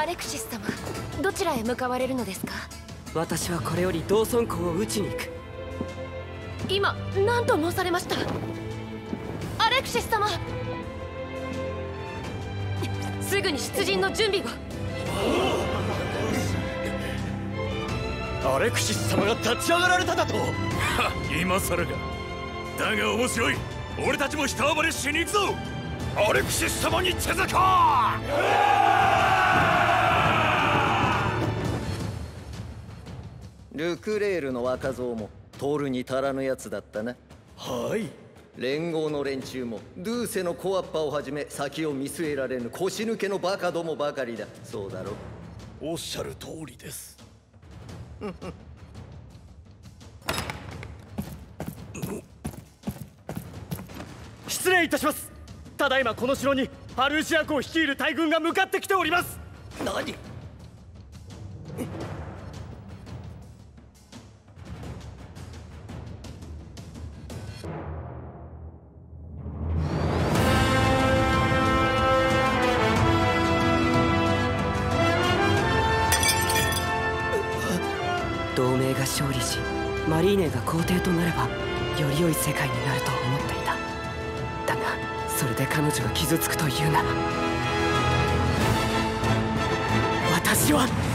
アレクシス様、どちらへ向かわれるのですか？ 私はこれより同村港を撃ちに行く。 今何と申されました？アレクシス様、すぐに出陣の準備を。 アレクシス様が立ち上がられただと？ 今更か。だが面白い。俺たちも下暴れしに行くぞ。アレクシス様に手塚。 ルクレールの若造もトールに足らぬやつだったな。 はい。 連合の連中もドゥーセのコアッパをはじめ先を見据えられぬ腰抜けのバカどもばかりだ。そうだろ？ おっしゃる通りです。失礼いたします。ただいまこの城にハルーシア公率いる大軍が向かってきております。何？ 同盟が勝利し、マリーネが皇帝となればより良い世界になると思っていた。だがそれで彼女が傷つくというなら、私は